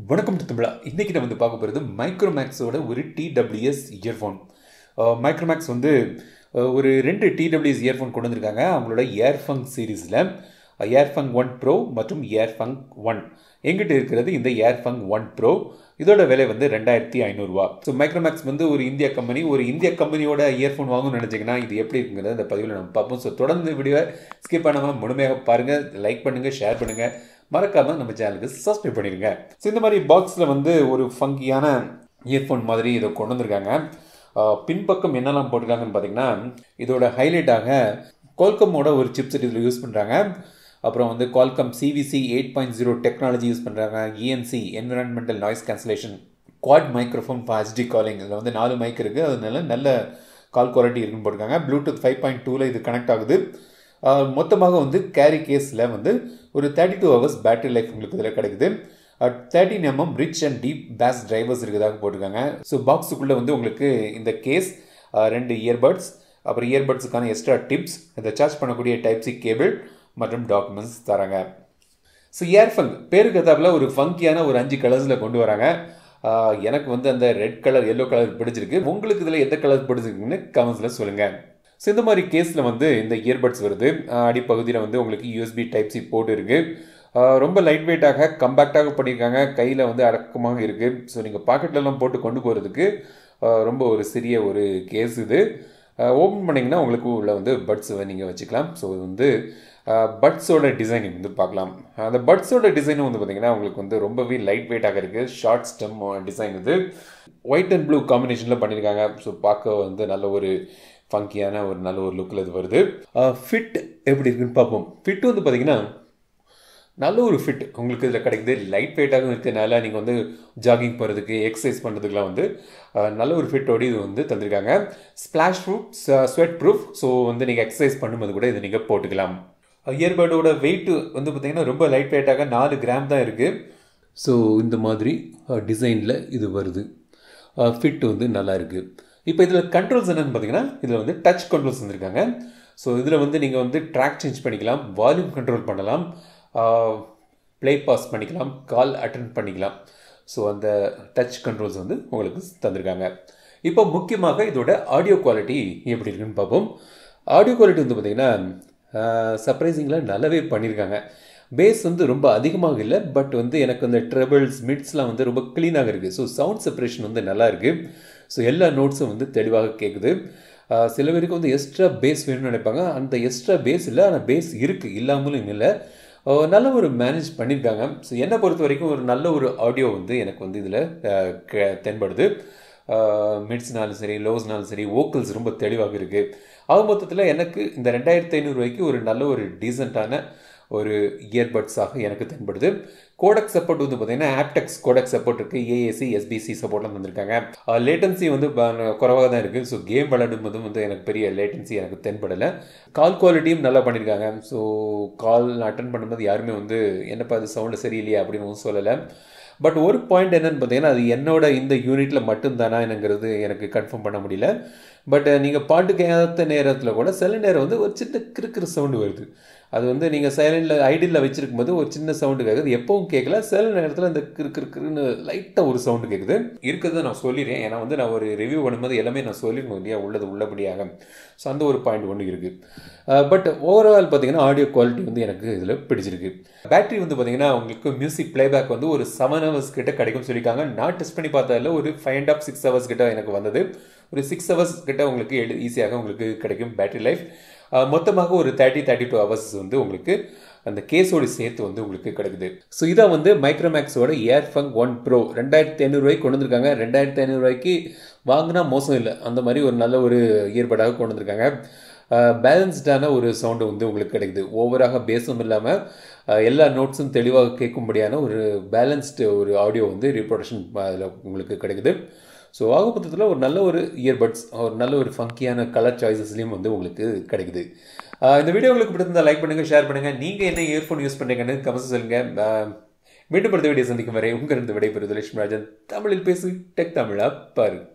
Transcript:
வணக்கம் தமிழா. இன்றைக்கி நம்ம வந்து பார்க்க போகிறது மைக்ரோமேக்ஸோட ஒரு டிடபிள்யூஎஸ் இயர்ஃபோன். மைக்ரோமேக்ஸ் வந்து ஒரு 2 டிடபிள்யூஎஸ் இயர்ஃபோன் கொண்டு வந்திருக்காங்க. அவங்களோட ஏர்ஃபங்க் சீரீஸில் ஏர்ஃபங்க் 1 ப்ரோ மற்றும் ஏர்ஃபங்க் 1. எங்கிட்ட இருக்கிறது இந்த ஏர்ஃபங்க் 1 ப்ரோ. இதோட விலை வந்து 2500 ரூபா. ஸோ மைக்ரோமேக்ஸ் வந்து ஒரு இந்திய கம்பெனியோட இயர்ஃபோன் வாங்கணும்னு நினச்சிங்கன்னா இது எப்படி இருக்குங்கிறத இந்த பதிவில் நம்ம பார்ப்போம். ஸோ தொடர்ந்து வீடியோவை ஸ்கிப் பண்ணாமல் முழுமையாக பாருங்கள், லைக் பண்ணுங்கள், ஷேர் பண்ணுங்கள், மறக்காமல் நம்ம சேனலுக்கு சப்ஸ்கிரைப் பண்ணிடுங்க. ஸோ இந்த மாதிரி பாக்ஸில் வந்து ஒரு ஃபங்கியான இயர்ஃபோன் மாதிரி இதை கொண்டு வந்திருக்காங்க. பின்பக்கம் என்னெல்லாம் போட்டிருக்காங்கன்னு பார்த்தீங்கன்னா, இதோட ஹைலைட்டாக குவால்காமோட ஒரு சிப்செட் இதில் யூஸ் பண்ணுறாங்க. அப்புறம் வந்து குவால்காம் சிவிசி 8.0 டெக்னாலஜி யூஸ் பண்ணுறாங்க. ENC environmental noise cancellation, quad microphone for HD calling. இதில் வந்து 4 மைக் இருக்குது, அதனால நல்ல கால் குவாலிட்டி இருக்குன்னு போட்டிருக்காங்க. ப்ளூடூத் 5.2ல் இது கனெக்ட் ஆகுது. மொத்தமாக வந்து கேரி கேஸில் வந்து ஒரு 32 ஹவர்ஸ் பேட்டரி லைஃப் உங்களுக்கு இதில் கிடைக்குது. 13 mm rich and deep bass drivers இருக்குதாக போட்டிருக்காங்க. ஸோ பாக்ஸுக்குள்ளே வந்து உங்களுக்கு இந்த கேஸ், 2 இயர்பட்ஸ், அப்புறம் இயர்பட்ஸுக்கான எக்ஸ்ட்ரா டிப்ஸ், இதை சார்ஜ் பண்ணக்கூடிய டைப் சி கேபிள் மற்றும் டாக்குமெண்ட்ஸ் தராங்க. ஸோ ஏர்ஃபங்க் பேருக்கு ஏற்றாப்புல ஒரு ஃபங்கியான ஒரு 5 கலர்ஸில் கொண்டு வராங்க. எனக்கு வந்து அந்த ரெட் கலர், எல்லோ கலர் பிடிச்சிருக்கு. உங்களுக்கு இதில் எந்த கலர் பிடிச்சிருக்குன்னு கமெண்ட்ஸில் சொல்லுங்கள். ஸோ இந்த மாதிரி கேஸில் வந்து இந்த இயர்பட்ஸ் வருது. அடிப்பகுதியில் வந்து உங்களுக்கு யூஎஸ்பி டைப் சி போர்ட் இருக்குது. ரொம்ப லைட் வெயிட்டாக கம்பேக்டாக பண்ணியிருக்காங்க. கையில் வந்து அடக்கமாக இருக்குது. ஸோ நீங்கள் பாக்கெட்லலாம் போட்டு கொண்டு போகிறதுக்கு ரொம்ப ஒரு சிறிய ஒரு கேஸ் இது. ஓப்பன் பண்ணிங்கன்னா உங்களுக்கு உள்ள வந்து பட்ஸை நீங்கள் வச்சுக்கலாம். ஸோ இது வந்து பட்ஸோட டிசைன் வந்து பார்க்கலாம். அந்த பட்ஸோட டிசைனும் வந்து பார்த்திங்கன்னா உங்களுக்கு வந்து ரொம்பவே லைட் வெயிட்டாக இருக்குது. ஷார்ட் ஸ்டெம் டிசைன் இது. ஒயிட் அண்ட் ப்ளூ காம்பினேஷனில் பண்ணியிருக்காங்க. ஸோ பார்க்க வந்து நல்ல ஒரு ஃபங்கியான ஒரு நல்ல ஒரு லுக்கில் இது வருது. ஃபிட் எப்படி இருக்குன்னு பார்ப்போம். ஃபிட் வந்து பார்த்திங்கன்னா நல்ல ஒரு ஃபிட் உங்களுக்கு இதில் கிடைக்குது. லைட் வெயிட்டாகவும் இருக்கிறதுனால நீங்கள் வந்து ஜாகிங் போகிறதுக்கு, எக்ஸசைஸ் பண்ணுறதுக்குலாம் வந்து நல்ல ஒரு ஃபிட்டோடு இது வந்து தந்திருக்காங்க. Splash proof, sweat proof. So வந்து நீங்கள் எக்ஸசைஸ் பண்ணும்போது கூட இதை நீங்கள் போட்டுக்கலாம். இயர்பட்டோட வெயிட் வந்து பார்த்திங்கன்னா ரொம்ப லைட் வெயிட்டாக 4 கிராம் தான் இருக்குது. ஸோ இந்த மாதிரி டிசைனில் இது வருது. ஃபிட் வந்து நல்லா இருக்குது. இப்போ இதில் கண்ட்ரோல்ஸ் என்னென்னு பார்த்தீங்கன்னா, இதில் வந்து டச் கண்ட்ரோல்ஸ் வந்துருக்காங்க. ஸோ இதில் வந்து நீங்கள் வந்து ட்ராக் சேஞ்ச் பண்ணிக்கலாம், வால்யூம் கண்ட்ரோல் பண்ணலாம், ப்ளே பாஸ் பண்ணிக்கலாம், கால் அட்டென்ட் பண்ணிக்கலாம். ஸோ அந்த டச் கண்ட்ரோல்ஸ் வந்து உங்களுக்கு தந்திருக்காங்க. இப்போ முக்கியமாக இதோட ஆடியோ குவாலிட்டி எப்படி இருக்குன்னு பார்ப்போம். ஆடியோ குவாலிட்டி வந்து பார்த்திங்கன்னா சர்ப்ரைசிங்கில் நல்லாவே பண்ணியிருக்காங்க. பேஸ் வந்து ரொம்ப அதிகமாக இல்லை, பட் வந்து எனக்கு அந்த ட்ரெபிள்ஸ், மிட்ஸ்லாம் வந்து ரொம்ப க்ளீனாக இருக்குது. ஸோ சவுண்ட் செப்பரேஷன் வந்து நல்லா இருக்குது. ஸோ எல்லா நோட்ஸும் வந்து தெளிவாக கேட்குது. சில பேருக்கு வந்து எக்ஸ்ட்ரா பேஸ் வேணும்னு நினைப்பாங்க. அந்த எக்ஸ்ட்ரா பேஸ் இல்லை, ஆனால் பேஸ் இருக்குது, இல்லாமலும் இல்லை. நல்ல ஒரு மேனேஜ் பண்ணியிருக்காங்க. ஸோ என்னை பொறுத்த வரைக்கும் ஒரு நல்ல ஒரு ஆடியோ வந்து எனக்கு வந்து இதில் தென்படுது. மிட்ஸ்னாலும் சரி, லோஸ்னாலும் சரி, வோக்கல்ஸ் ரொம்ப தெளிவாக இருக்குது. ஆக மொத்தத்தில் எனக்கு இந்த 2500 ரூபாய்க்கு ஒரு நல்ல ஒரு டீசெண்டான ஒரு இயர்பட்ஸாக எனக்கு தென்படுது. கோடக் சப்போர்ட் வந்து பார்த்தீங்கன்னா ஆப்டெக்ஸ் கோடக் சப்போர்ட் இருக்குது. ஏஏசி, எஸ்பிசி சப்போர்ட்லாம் தந்திருக்காங்க. லேட்டன்சி வந்து குறைவாக தான் இருக்குது. ஸோ கேம் விளையாடும் போதும் வந்து எனக்கு பெரிய லேட்டன்சி எனக்கு தென்படலை. கால் குவாலிட்டியும் நல்லா பண்ணியிருக்காங்க. ஸோ கால் அட்டன் பண்ணும்போது யாருமே வந்து என்னப்பா அது சவுண்டு சரியில்லையா அப்படின்னு சொல்லலை. பட் ஒரு பாயிண்ட் என்னென்னு பார்த்தீங்கன்னா, அது என்னோட இந்த யூனிட்டில் மட்டும்தானா என்னங்கிறது எனக்கு கன்ஃபார்ம் பண்ண முடியல. பட் நீங்கள் பாட்டு கேட்காத நேரத்தில் கூட சில நேரம் வந்து ஒரு சின்ன கிறுக்கிற சவுண்டு வருது. அது வந்து நீங்கள் சைலண்டில் ஐடியில் வச்சுருக்கும் போது ஒரு சின்ன சவுண்டு கேட்குது, எப்பவும் கேட்கல. சில நேரத்தில் இந்த கிறுக்கிறுன்னு லைட்டாக ஒரு சவுண்டு கேட்குது. இருக்கிறத நான் சொல்லிடுறேன். ஏன்னா வந்து நான் ஒரு ரிவ்யூ பண்ணும்போது எல்லாமே நான் சொல்லிடணும் இல்லையா, உள்ளது உள்ளபடியாக. ஸோ அந்த ஒரு பாயிண்ட் ஒன்று இருக்குது. பட் ஓவரால் பார்த்தீங்கன்னா ஆடியோ குவாலிட்டி வந்து எனக்கு இதில் பிடிச்சிருக்கு. பேட்டரி வந்து பார்த்தீங்கன்னா உங்களுக்கு மியூசிக் பிளேபேக் வந்து ஒரு 7 ஹவர்ஸ் கிட்ட கிடைக்கும்னு சொல்லியிருக்காங்க. நான் டெஸ்ட் பண்ணி பார்த்ததில் ஒரு 5.5 6 ஹவர்ஸ் கிட்ட எனக்கு வந்தது. ஒரு 6 ஹவர்ஸ் கிட்ட உங்களுக்கு ஈஸியாக உங்களுக்கு கிடைக்கும் பேட்டரி லைஃப். மொத்தமாக ஒரு 32 ஹவர்ஸ் வந்து உங்களுக்கு அந்த கேஸோடு சேர்த்து வந்து உங்களுக்கு கிடைக்குது. ஸோ இதான் வந்து மைக்ரோமேக்ஸோட ஏர்ஃபங்க் 1 ப்ரோ 2500 ரூபாய்க்கு கொண்டு வந்திருக்காங்க. 2500 ரூபாய்க்கு வாங்கினா மோசம் இல்லை, அந்த மாதிரி ஒரு நல்ல ஒரு இயர்படாக கொண்டு வந்திருக்காங்க. பேலன்ஸ்டான ஒரு சவுண்டு வந்து உங்களுக்கு கிடைக்குது. ஓவராக பேஸும் இல்லாமல் எல்லா நோட்ஸும் தெளிவாக கேட்கும்படியான ஒரு பேலன்ஸ்டு ஒரு ஆடியோ வந்து ரீப்ரொடக்ஷன் அதில் உங்களுக்கு கிடைக்குது. ஸோ ஆக மொத்தத்தில் ஒரு நல்ல ஒரு இயர்பட்ஸ், ஒரு நல்ல ஒரு ஃபங்கியான கலர் சாய்ஸஸ்லையும் வந்து உங்களுக்கு கிடைக்குது. இந்த வீடியோ உங்களுக்கு பிடிச்சிருந்தால் லைக் பண்ணுங்கள், ஷேர் பண்ணுங்கள். நீங்கள் என்ன இயர்ஃபோன் யூஸ் பண்ணுறீங்கன்னு கமெண்ட்ஸ் சொல்லுங்கள். மீண்டும் அடுத்த வீடியோ சந்திக்கும் வரை உங்கள் விடைபெறுவது லட்சுமி ராஜன். தமிழில் பேசு, டெக் தமிழா பாரு.